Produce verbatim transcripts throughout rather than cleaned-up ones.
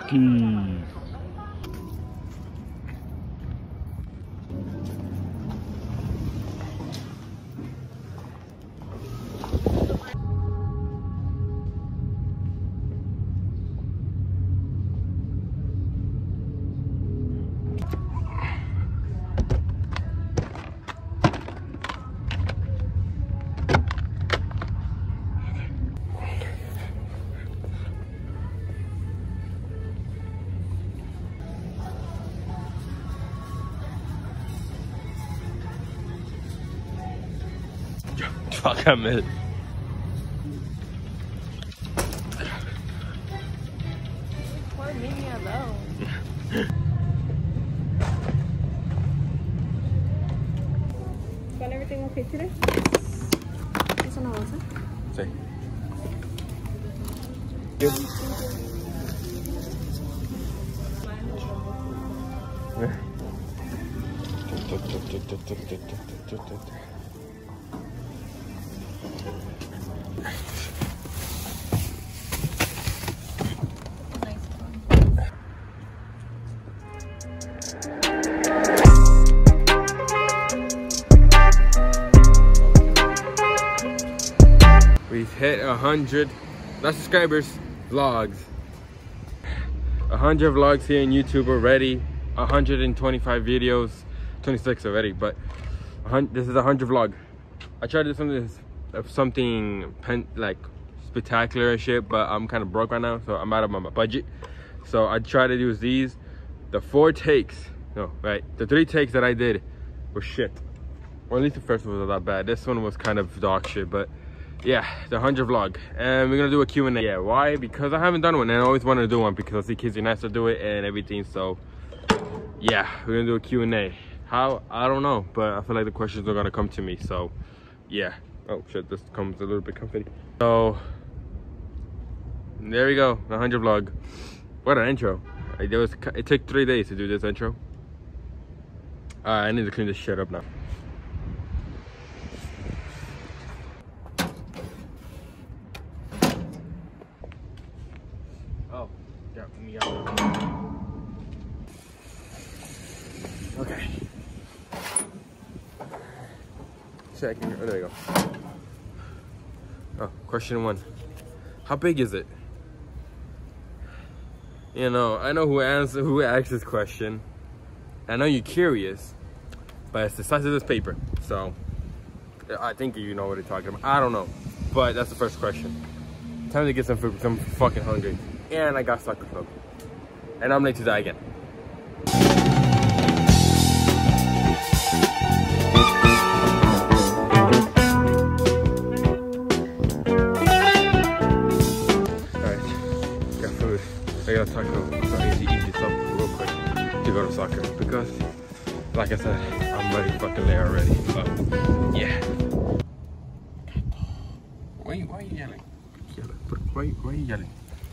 Keys. Fuck, I'm it. Poor leave me alone. Got everything okay today? Eso no vas a. Sí. Good. We've hit a hundred, not subscribers, vlogs. A hundred vlogs here on YouTube already. one hundred twenty-five videos, twenty-six already, but this is a hundred vlog. I tried to do something, of something pen, like spectacular and shit, but I'm kind of broke right now, so I'm out of my budget. So I tried to use these. The four takes, no, right, the three takes that I did were shit. Or at least the first one was not that bad. This one was kind of dog shit, but yeah, the hundred vlog. And we're gonna do a Q and A. Yeah, why? Because I haven't done one, and I always wanted to do one because I see Kids United do it and everything. So yeah, we're gonna do a Q and A. How? I don't know, but I feel like the questions are gonna come to me. So yeah. Oh shit, this comes a little bit comfy. So there we go, the hundred vlog. What an intro. It was. It took three days to do this intro. Alright, I need to clean this shit up now. Oh, yeah, me out. Okay. Second. Oh, there you go. Oh, question one. How big is it? You know, I know who answer who asked this question. I know you're curious, but it's the size of this paper. So I think you know what you're talking about. I don't know, but that's the first question. Time to get some food because I'm fucking hungry, and I got soccer club, and I'm late to die again. I gotta talk about so easy, easy stuff real quick to go to soccer because, like I said, I'm ready fucking late already. So, yeah. Why, why are you yelling? Why, why are you yelling?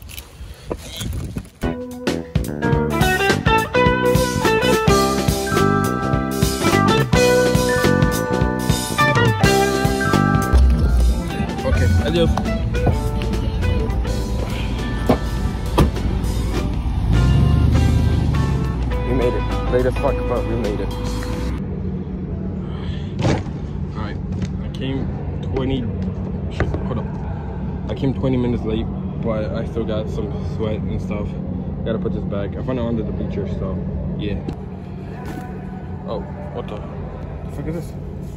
Okay, adios. Made it. Late as fuck, but we made it. Alright, I came twenty, shit, hold up. I came twenty minutes late, but I still got some sweat and stuff. Gotta put this back. I found it under the bleachers, so yeah. Oh, what the, the fuck is this?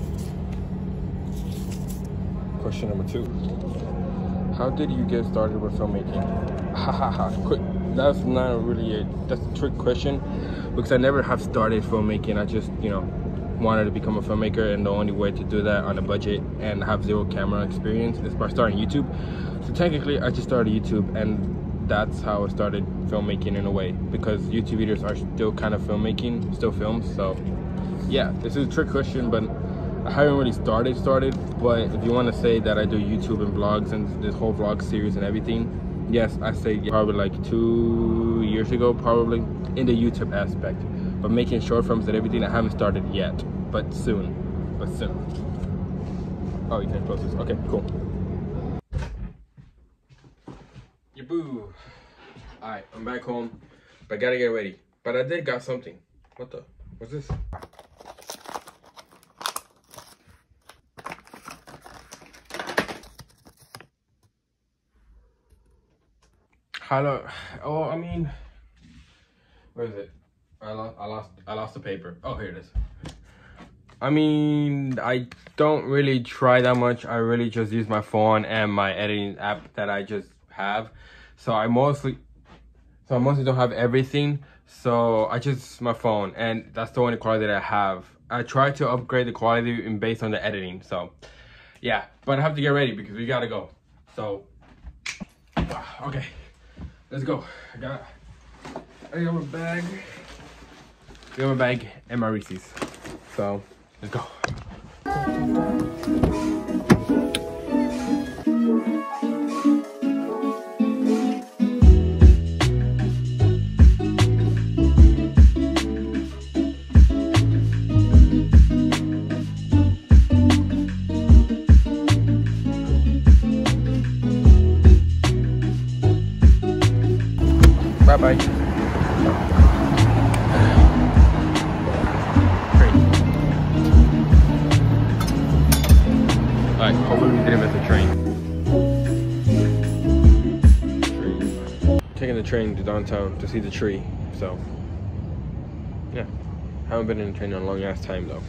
Question number two. How did you get started with filmmaking? Ha ha ha, quick. That's not really a, that's a trick question because I never have started filmmaking. I just, you know, wanted to become a filmmaker, and the only way to do that on a budget and have zero camera experience is by starting YouTube. So technically I just started YouTube, and that's how I started filmmaking in a way, because YouTube videos are still kind of filmmaking, still films. So yeah, this is a trick question, but I haven't really started started but if you want to say that I do YouTube and vlogs and this whole vlog series and everything, yes, I say probably like two years ago, probably in the YouTube aspect. But making short films and everything, I haven't started yet, but soon, but soon. Oh, you can't close this. Okay, cool. Yeah, boo. Alright, I'm back home, but I gotta get ready. But I did got something. What the? What's this? Hello. Oh, I mean, where is it? I lost. I lost. I lost the paper. Oh, here it is. I mean, I don't really try that much. I really just use my phone and my editing app that I just have. So I mostly, so I mostly don't have everything. So I just my phone, and that's the only quality that I have. I try to upgrade the quality in based on the editing. So yeah, but I have to get ready because we gotta go. So okay, let's go. I got, I got my bag. I got my bag and my Reese's. So let's go. Bye bye. Alright, hopefully we didn't miss the train. train. Taking the train to downtown to see the tree, so yeah. Haven't been in a train in a long ass time though.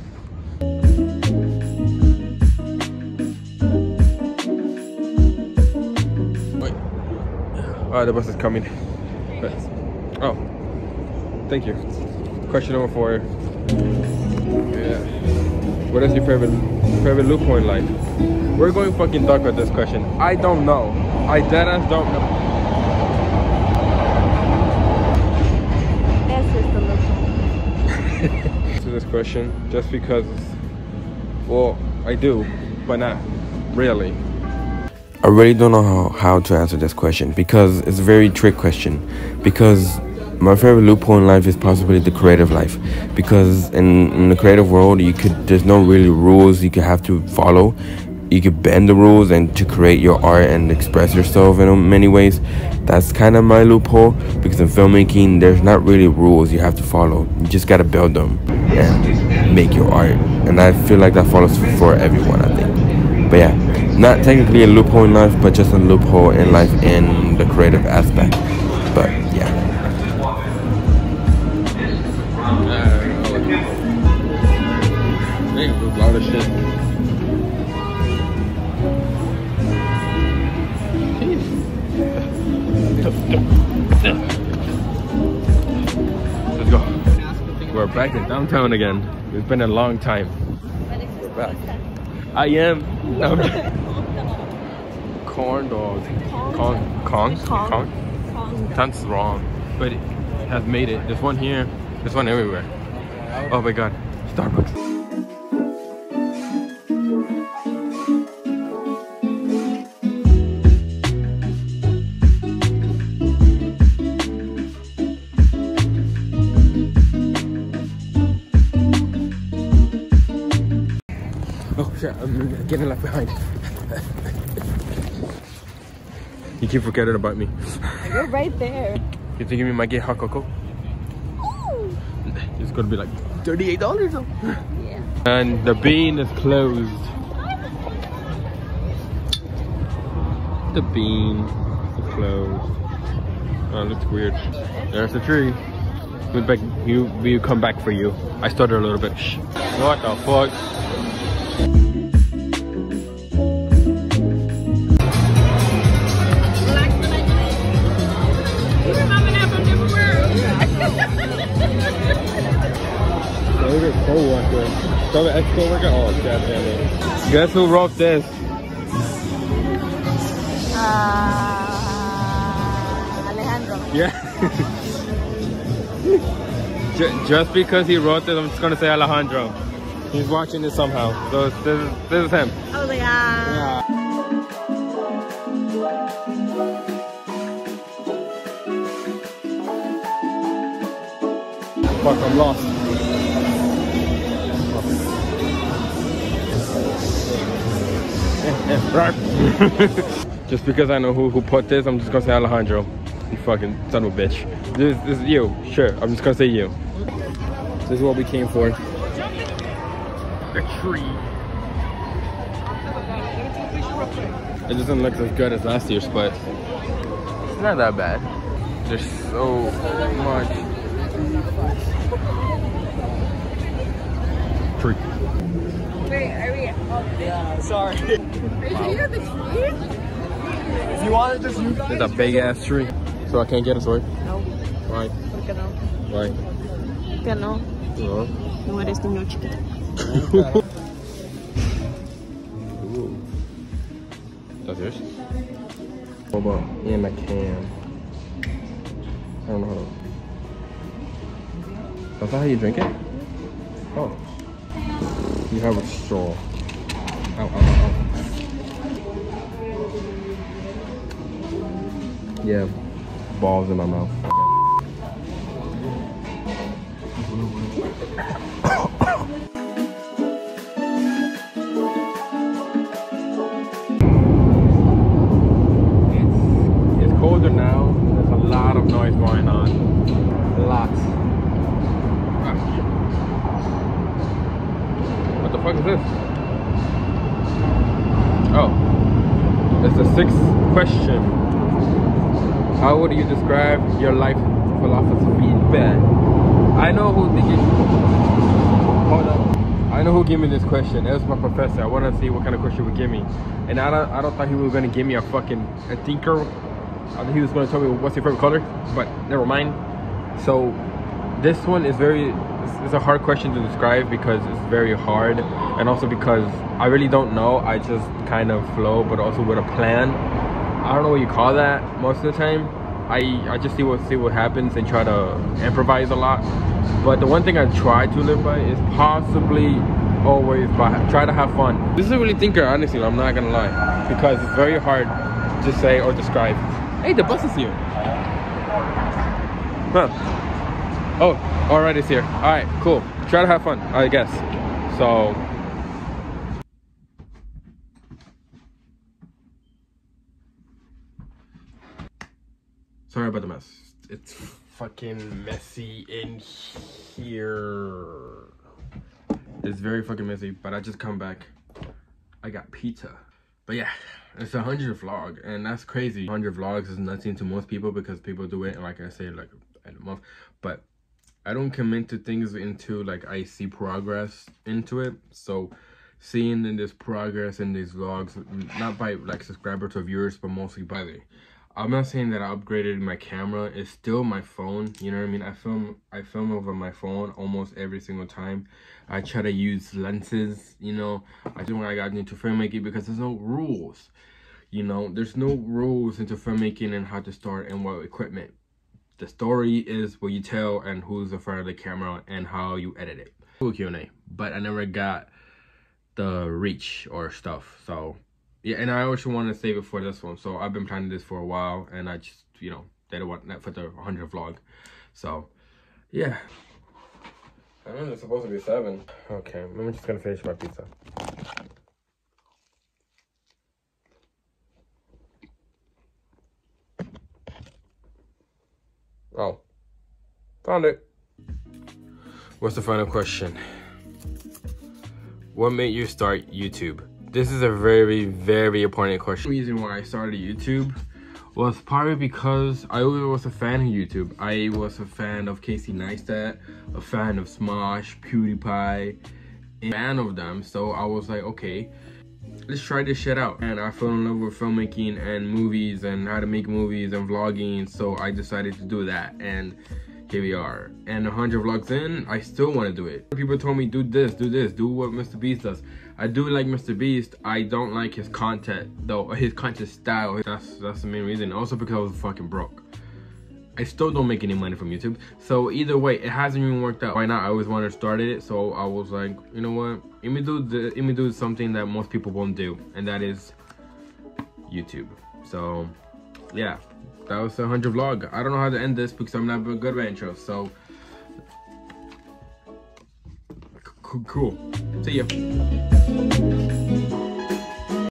Wait. Oh, the bus is coming. But, oh, thank you. Question number four. Yeah. What is your favorite favorite loophole in life? We're going fucking dark with this question. I don't know. I deadass don't know. That's just the loophole. To this question, just because, well, I do, but not really. I really don't know how, how to answer this question because it's a very trick question. Because my favorite loophole in life is possibly the creative life. Because in, in the creative world, you could there's no really rules you could have to follow. You could bend the rules and to create your art and express yourself in many ways. That's kind of my loophole because in filmmaking, there's not really rules you have to follow. You just gotta build them and make your art. And I feel like that follows for everyone, I think. But yeah, not technically a loophole in life, but just a loophole in life in the creative aspect. But yeah. They do a lot of shit. Let's go. We're back in downtown again. It's been a long time. We're back. I am. No, I'm just, corn dog. Con. Con. Con. That's wrong. But it has made it. There's one here. There's one everywhere. Oh my god. Starbucks. Oh shit, I'm getting left behind. You keep forgetting about me. You're right there. You think you might get hot cocoa? Ooh. It's gonna be like thirty-eight dollars though. Yeah. And the bean is closed. The bean is closed. Oh, it looks weird. There's the tree. We'll, back, you, we'll come back for you. I stuttered a little bit. Shh. What the fuck? Co-worker. So the ex-co-worker? Oh, god damn it. Guess who wrote this? Uh, Alejandro. Yeah. Just because he wrote this, I'm just gonna say Alejandro. He's watching this somehow. So this is, this is him. Oh my god. Yeah. Fuck, I'm lost. Just because I know who, who put this, I'm just gonna say Alejandro. You fucking son of a bitch. This, this is you. Sure, I'm just gonna say you. This is what we came for. A tree. It doesn't look as good as last year's, but it's not that bad. There's so much. Tree. Wait, are we? Yeah, sorry. Are you taking out the tree? If you want to just use It's a big ass tree. So I can't get a sword? No. Why? ¿Por qué no? Why? ¿Por qué no? No. No eres niño chiquito. Ooh. That's yours? What about in a can? I don't know. That's not how you drink it? Oh. You have a straw. Ow, ow, ow. Yeah. Balls in my mouth. It's colder now. There's a lot of noise going on. Lots. What the fuck is this? Oh. It's the sixth question. How would you describe your life philosophy? Bad. I know who did it. Hold up. I know who gave me this question. It was my professor. I wanted to see what kind of question he would give me. And I don't I don't thought he was gonna give me a fucking a thinker. I thought he was gonna tell me what's your favorite color, but never mind. So this one is very it's, it's a hard question to describe because it's very hard, and also because I really don't know. I just kind of flow, but also with a plan. I don't know what you call that most of the time. I, I just see what see what happens and try to improvise a lot. But the one thing I try to live by is possibly always by try to have fun. This is a really thinker, honestly, I'm not gonna lie. Because it's very hard to say or describe. Hey, the bus is here. Huh. Oh, alright, it's here. Alright, cool. Try to have fun, I guess. So sorry about the mess. It's fucking messy in here. It's very fucking messy, but I just come back. I got pizza. But yeah, it's a hundred vlog, and that's crazy. hundred vlogs is nothing to most people because people do it, like I say, like in a month. But I don't commit to things into like I see progress into it. So seeing in this progress in these vlogs, not by like subscribers or viewers, but mostly by the I'm not saying that I upgraded my camera. It's still my phone. You know what I mean? I film I film over my phone almost every single time. I try to use lenses, you know. I think I got into filmmaking because there's no rules. You know, there's no rules into filmmaking and how to start and what equipment. The story is what you tell and who's in front of the camera and how you edit it. Cool Q and A. But I never got the reach or stuff. So yeah, and I also want to save it for this one. So I've been planning this for a while, and I just, you know, didn't want that for the one hundred vlog. So, yeah. I mean, it's supposed to be seven. Okay, I'm just gonna finish my pizza. Oh, found it. What's the final question? What made you start YouTube? This is a very, very important question. The reason why I started YouTube was probably because I always was a fan of YouTube. I was a fan of Casey Neistat, a fan of Smosh, PewDiePie, a fan of them. So I was like, okay, let's try this shit out. And I fell in love with filmmaking and movies and how to make movies and vlogging. So I decided to do that. And here we are. And one hundred vlogs in, I still want to do it. People told me, do this, do this, do what Mister Beast does. I do like Mister Beast. I don't like his content, though, his content style. That's that's the main reason. Also because I was fucking broke. I still don't make any money from YouTube. So either way, it hasn't even worked out. Why not? I always wanted to start it. So I was like, you know what? Let me do, the, let me do something that most people won't do. And that is YouTube. So, yeah. That was a one hundred vlog. I don't know how to end this because I'm not good at intros. So, cool. See ya.